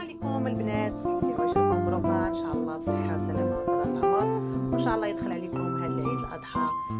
عليكم البنات، يعيشكم مبروكه ان شاء الله بصحه وسلامه وطول العمر، وان شاء الله يدخل عليكم هذا العيد الاضحى